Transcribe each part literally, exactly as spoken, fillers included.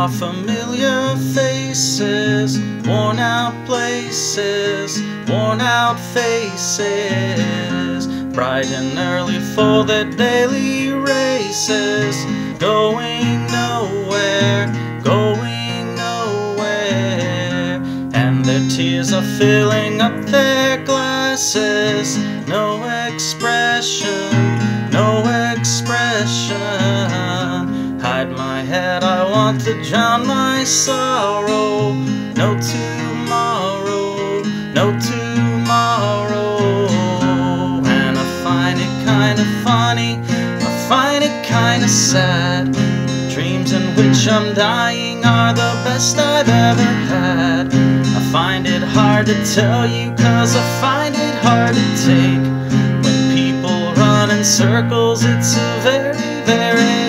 saw familiar faces, worn out places, worn out faces, bright and early for their daily races, going nowhere, going nowhere, and their tears are filling up their glasses. No expression, no expression. Hide my head, I want to drown my sorrow. No tomorrow, no tomorrow. And I find it kind of funny, I find it kind of sad. Dreams in which I'm dying are the best I've ever had. I find it hard to tell you, cause I find it hard to take. When people run in circles, it's a very, very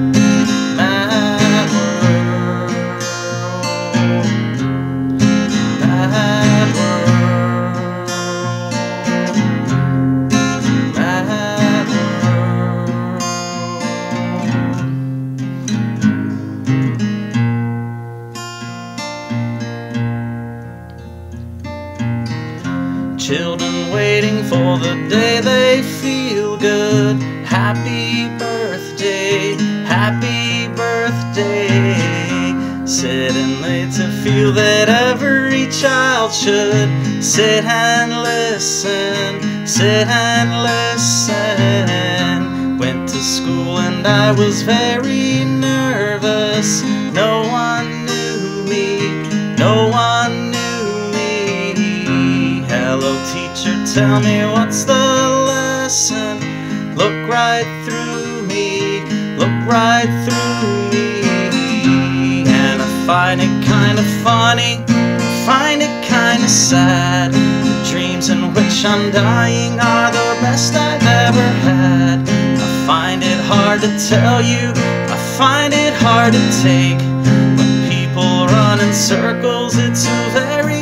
mad world. Mad world. Mad world. Children waiting for the day they feel good. Happy birthday, happy birthday. Sitting late to feel that every child should sit and listen, sit and listen. Went to school and I was very nervous. No one knew me, no one knew me. Hello teacher, tell me what's the lesson? Look right through me, look right through me. And I find it kind of funny, I find it kind of sad. The dreams in which I'm dying are the best I've ever had. I find it hard to tell you, I find it hard to take. When people run in circles, it's a very